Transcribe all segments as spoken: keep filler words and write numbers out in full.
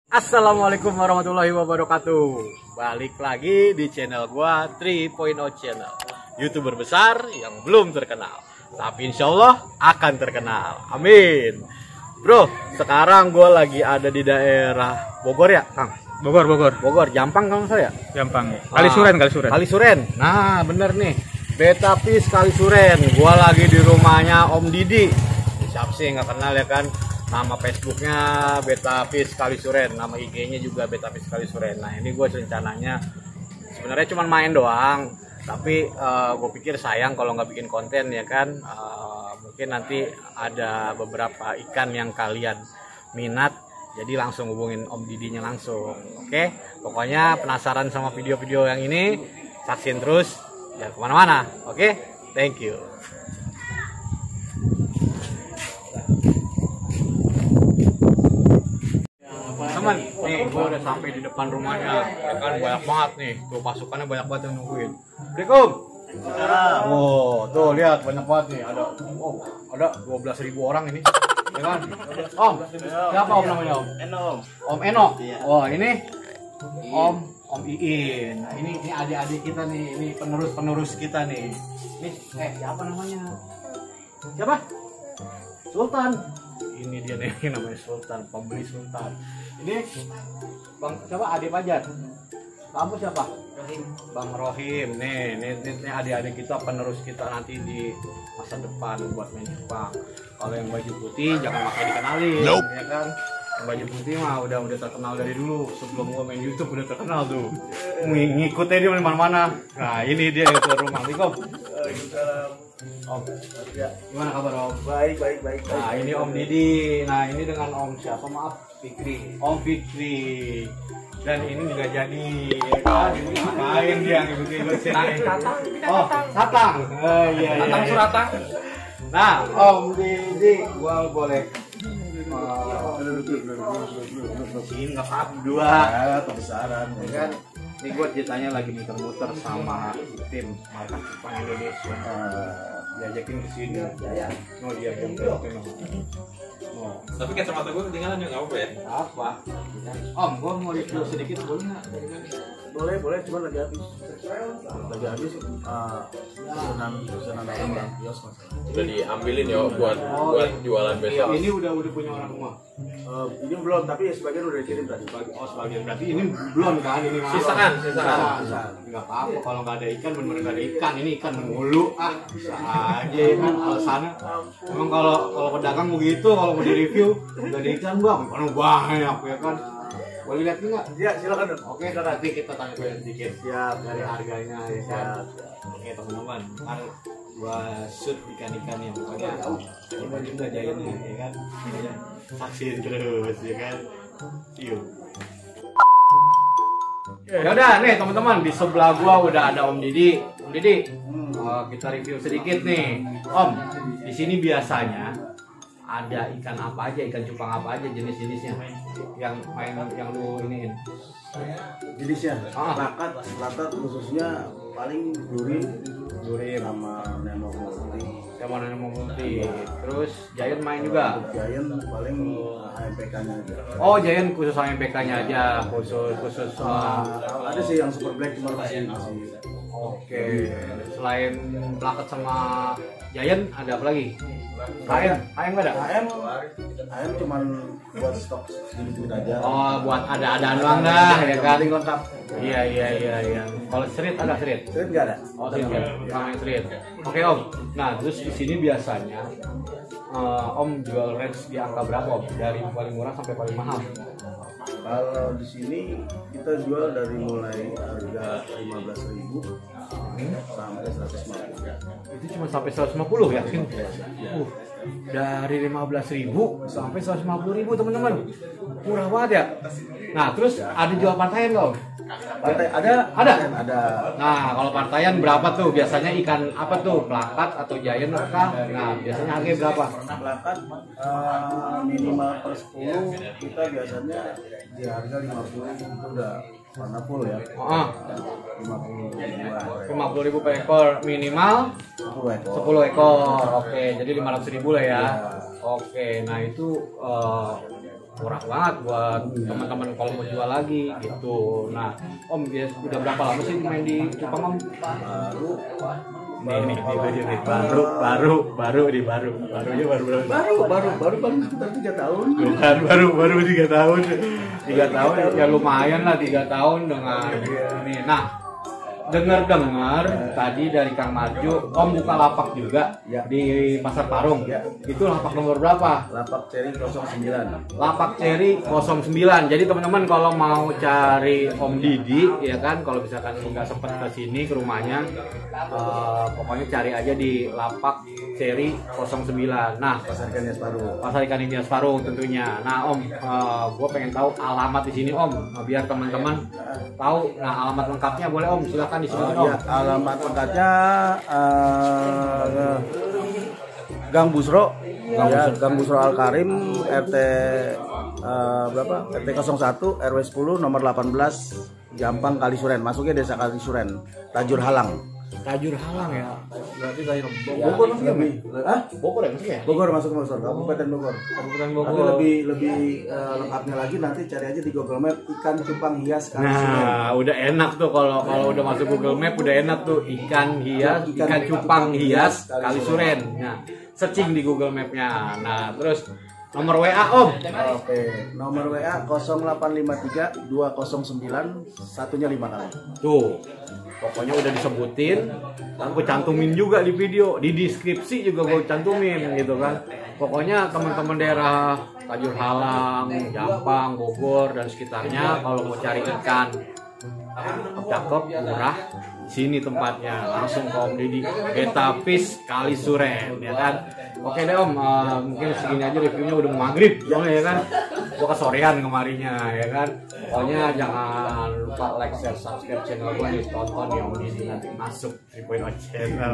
Assalamualaikum warahmatullahi wabarakatuh. Balik lagi di channel gua tiga titik nol Channel, YouTuber besar yang belum terkenal, tapi insya Allah akan terkenal. Amin. Bro, sekarang gua lagi ada di daerah Bogor ya, Kang? Bogor, Bogor. Bogor, Jampang kan saya? Jampang. Kali Suren, Kali Suren. Kali Suren. Nah, bener nih. Betapis Kali Suren. Gua lagi di rumahnya Om Didi. Siapa sih nggak kenal ya kan? Nama Facebooknya Betapis Kali Suren, nama I G-nya juga Betapis Kali Suren. Nah ini gue rencananya sebenarnya cuma main doang, tapi uh, gue pikir sayang kalau nggak bikin konten ya kan. Uh, mungkin nanti ada beberapa ikan yang kalian minat, jadi langsung hubungin Om Didinya langsung. Oke, pokoknya penasaran sama video-video yang ini, saksin terus, jangan kemana-mana. Oke, thank you. Teman, nih gue udah sampai di depan rumahnya, ya kan banyak banget nih, tuh pasukannya banyak banget yang nungguin. Assalamualaikum. Oh, tuh lihat banyak banget nih, ada, oh ada dua belas ribu orang ini, ya kan? Om, siapa Om namanya Om? Eno. Om Eno. Oh ini Om Om Iin. Nah ini ini adik-adik kita nih, ini penerus-penerus kita nih. Ini eh siapa namanya? Siapa? Sultan. Ini dia nih namanya Sultan, pembeli Sultan. Ini Bang siapa? Adik Fajar. Kamu siapa? Rohim. Bang Rohim. Nih, nih, nih, nih adik-adik kita, penerus kita nanti di masa depan buat main Jepang. Kalau yang baju putih jangan pakai dikenalin, nope. Ya kan? Yang baju putih mah udah udah terkenal dari dulu. Sebelum gua main YouTube udah terkenal tuh. Ngikutnya dia di mana-mana. Nah, ini dia yang tuan rumah. Assalamualaikum. Om, ya, gimana kabar Om? Baik, baik, baik. Nah ini Om Didi, nah ini dengan Om siapa maaf? Fikri. Om Fikri. Dan ini juga jadi, ya kan? Ngapain dia ngikut-ngikut sini? Tatang, Oh, Tatang. Oh iya, iya. Tatang Suratang. Nah, Om Didi, gua boleh sini nggak apa dua. Kebesaran. Ya kan? Ini gue ceritanya lagi muter-muter sama tim markas Jepang Indonesia. Uh, diajakin ke sini. Oh dia yang oh. Tapi kacamata gue ketinggalan ya, nggak apa ya? Apa? Om, gue mau review sedikit boleh nggak? Boleh, boleh, cuma lagi habis. Lagi habis uh, pesanan pesanan dalam kios masalah. Udah diambilin ya buat Oh, buat jualan besok. Ini udah udah punya orang rumah. Uh, ini belum, tapi sebagian udah dikirim tadi. Oh sebagian berarti ini belum kan? Ini malah Sisakan, sisakan. Bisa. Nggak apa-apa kalau nggak ada ikan, benar-benar nggak ada ikan. Ini ikan mulu ah, bisa aja ya kan alasannya. Emang kalau kalau pedagang begitu, kalau mau direview nggak ada ikan bang, mana banyak ya kan? Boleh lihat nggak? Ya, silakan. Oke, nanti kita tanya sedikit. Siap, Dari harganya ya kan. siap. Oke teman-teman, ntar gua shoot ikan-ikannya pokoknya. Ini juga jahitnya ya kan. Saksin terus ya kan. Yuk. Ya udah nih teman-teman, di sebelah gua udah ada Om Didi. Om Didi, uh, kita review sedikit nih. Om, di sini biasanya ada ikan apa aja, ikan cupang apa aja jenis-jenisnya yang main yang lu iniin. Jenisnya, Ah. lakat, lakat khususnya paling duri, Duri sama nemo putih. sama nemo putih. Terus Giant main juga. Untuk Giant paling H M P K-nya aja. Oh, Giant khusus H M P K-nya aja, khusus khusus. uh, Uh, ada sih yang super black cuma masih masih. Oke. Selain plakat sama Giant ada apa lagi? H M, H M nggak ada? H M, H M cuman buat stok sedikit aja. Oh, buat ada-adaan doang dah, ya kan? Paling lengkap. Iya iya iya iya. Kalau street ada street. Street nggak ada. Oh, street ya. Sama yang street. Oke Om. Nah, terus di sini biasanya uh, Om jual range di angka berapa Om? Dari paling murah sampai paling mahal? Kalau di sini kita jual dari mulai harga lima belas ribu sampai seratus lima puluh. Itu cuma sampai seratus lima puluh ya? Uh, dari lima belas ribu sampai seratus lima puluh ribu teman-teman. Murah banget ya. Nah, terus ada jual partaian nggak Om? Pantai ada, Ada? ada. Nah, kalau partaian berapa tuh? Biasanya ikan apa tuh? Plakat atau giant kah? Nah, biasanya harganya berapa? Plakat eh, minimal per sepuluh kita biasanya di harga lima puluh itu udah warna full ya. Oh, lima puluh ribuan. lima puluh ribu per ekor minimal sepuluh ekor. sepuluh ekor. Oke, jadi lima ratus ribu lah ya. Ya. Oke, nah itu uh, murah banget buat teman-teman kalau mau jual lagi gitu. Nah, Om bias udah berapa lama sih main di Cupang Om? Baru Nih, nih, nih, nih, nih, baru, baru, baru, di baru, barunya baru berapa? baru baru baru baru sekitar tiga tahun. Bukan, baru, baru tiga tahun, tiga tahun ya lumayan lah tiga tahun dengan ini. Nah, dengar-dengar tadi dari Kang Marjo, Om buka lapak juga Ya. di Pasar Parung. Ya. Itu lapak nomor berapa? Lapak Cherry nol sembilan. Lapak Cherry nol sembilan. Jadi teman-teman kalau mau cari Om Didi ya kan, kalau misalkan nggak sempat ke sini ke rumahnya, eh, pokoknya cari aja di Lapak Cherry nol sembilan. Nah, Pasar Ikan Hias Parung. Pasar Ikan Hias Parung tentunya. Nah Om, eh, gue pengen tahu alamat di sini Om, Nah, biar teman-teman tahu. Nah alamat lengkapnya boleh Om, silakan disebutin Oh, Om. ya, alamat lengkapnya eh, Gang Busro, ya, Gang Busro Al Karim, R T eh, berapa? R T nol satu R W sepuluh nomor delapan belas Jampang Kalisuren. Masuknya Desa Kalisuren, Tajur Halang. Tajur Halang ya. Berarti Tajur Ya, Bogor masuk ya? lebih, ah? Bogor ya masuknya? Bogor masuk Bogor, Kabupaten Bogor. Kabupaten Tapi Bogor. lebih lebih eh, lengkapnya lagi nanti cari aja di Google Map ikan cupang hias Kalisuren. Nah, udah enak tuh kalau kalau udah masuk Google Map udah enak tuh ikan hias, ikan cupang hias Kalisuren. Nah, searching di Google Map-nya. Nah, terus nomor W A Om. Oke, nomor W A nol delapan lima tiga dua nol sembilan satunya lima kali. Tuh. Pokoknya udah disebutin, dan gue cantumin juga di video, di deskripsi juga gue cantumin gitu kan. Pokoknya teman-teman daerah Tajur Halang, Jampang, Bogor dan sekitarnya kalau mau cari ikan cakep, murah, sini tempatnya langsung ke Om Didi, Beta Fish Kalisuren ya kan. Oke deh Om, uh, mungkin segini aja reviewnya udah mau maghrib soalnya ya kan. Gua kesorean kemarinya ya kan. Pokoknya jangan lupa like, share, subscribe channel gua nih, tonton ya Om Didi nanti masuk di Point Out Channel.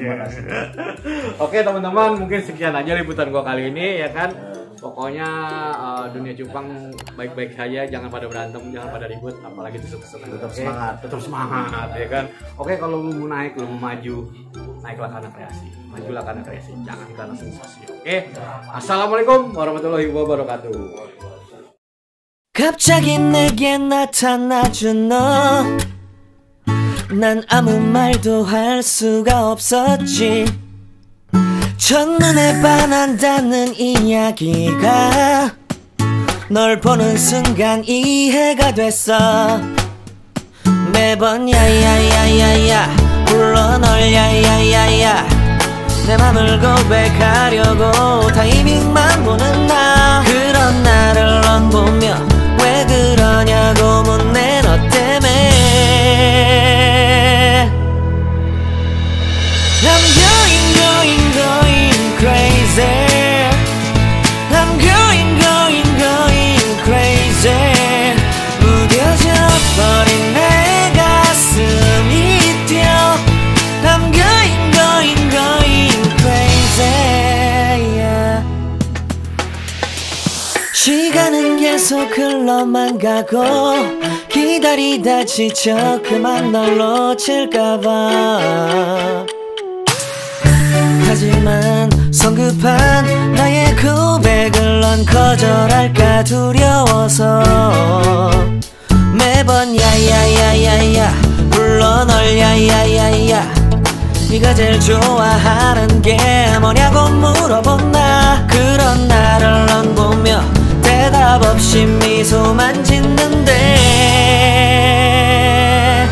Oke teman-teman, mungkin sekian aja liputan gua kali ini ya kan. Pokoknya uh, dunia cupang baik-baik saja, jangan pada berantem, jangan pada ribut, apalagi tusuk-tusukan. Tetap Oke? semangat. Tetap semangat ya kan. Oke, kalau lu mau naik, lu mau maju, naiklah karena kreasi, majulah karena kreasi, jangan karena sensasi. Oke, assalamualaikum warahmatullahi wabarakatuh. 갑자기 내게 나타나준 너, 난 아무 말도 할 수가 없었지. 첫눈에 반한다는 이야기가 널 보는 순간 이해가 됐어. 매번 야야야야야 불러 널 야야야야 내 맘을 고백하려고 타이밍만 보는 나. 그런 나를 넌 보며 왜 그러냐고 묻네 너 때문에. I'm going going going crazy. I'm going going going crazy. 무뎌져 버린 내 가슴이 뛰어. I'm going going going crazy yeah. 시간은 계속 흘러만 가고 기다리다 지쳐 그만 널 놓칠까봐. 하지만 성급한 나의 고백을 넌 거절할까 두려워서 매번 야야야야야 불러 널 야야야야 네가 제일 좋아하는 게 뭐냐고 물어본 나. 그런 나를 넌 보며 대답 없이 미소만 짓는데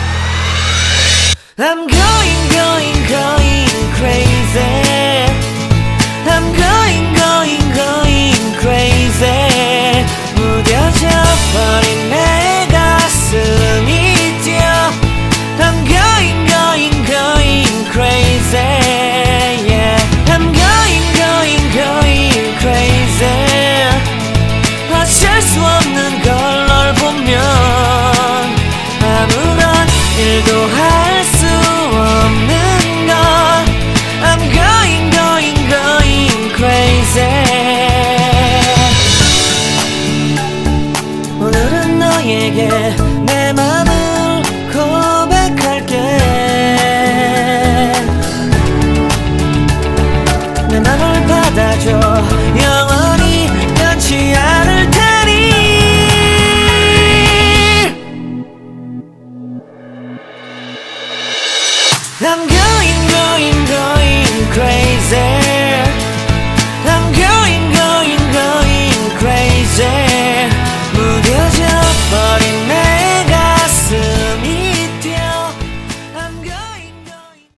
I'm going going going crazy. I'm going going going crazy. 무뎌져 버린 내 가슴이 뛰어. I'm going going going crazy yeah. I'm going going going crazy. 어쩔 수 없는 걸 널 보면 아무런 일도 할 수 없는 걸. I'm going going going crazy. 오늘은 너에게 내 맘을 고백할게. 내 맘을 받아줘. You